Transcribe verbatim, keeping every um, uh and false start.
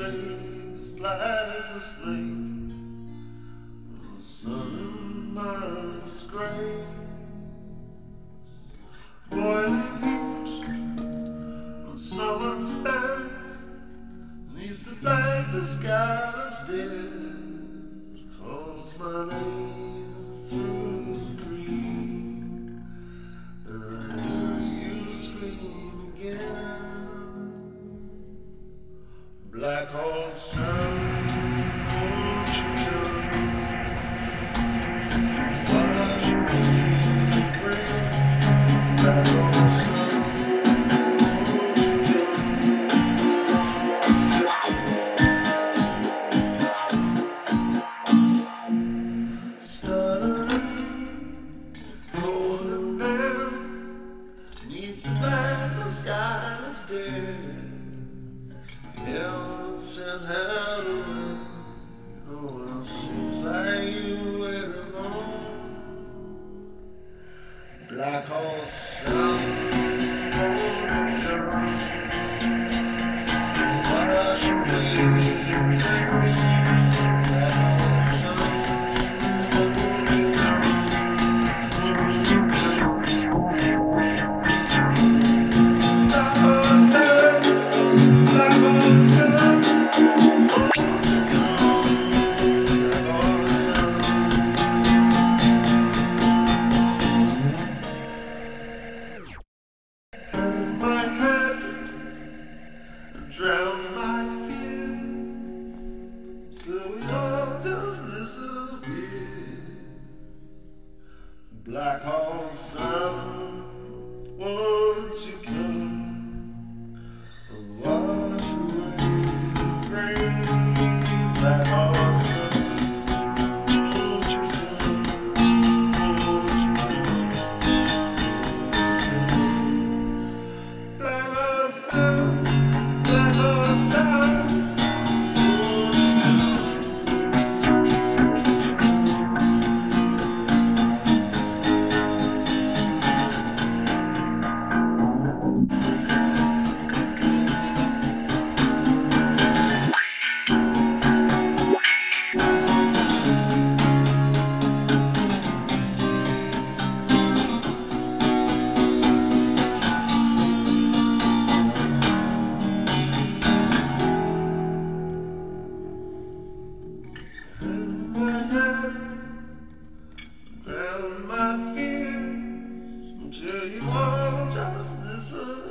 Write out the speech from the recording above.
face lies the slate, the sun in my disgrace. Boiling heat, the sullen stands neath the black, the sky looks dead, calls my name through the green, and I hear you scream again. Black hole sun, won't you come? Watch me bring black hole sun, won't you come? Stuttering, cold and damp, neath the black, the sky looks dead. Hills and Halloween, oh, it seems like you went alone. Black hole sun, watch me black hole sun. Drown my fears till we all just disappear. Black hole sun, won't you come and wash away the rain? Black hole sun, won't you come, won't you come? Black hole sun, black hole sun, drown my fears until you all just disappear.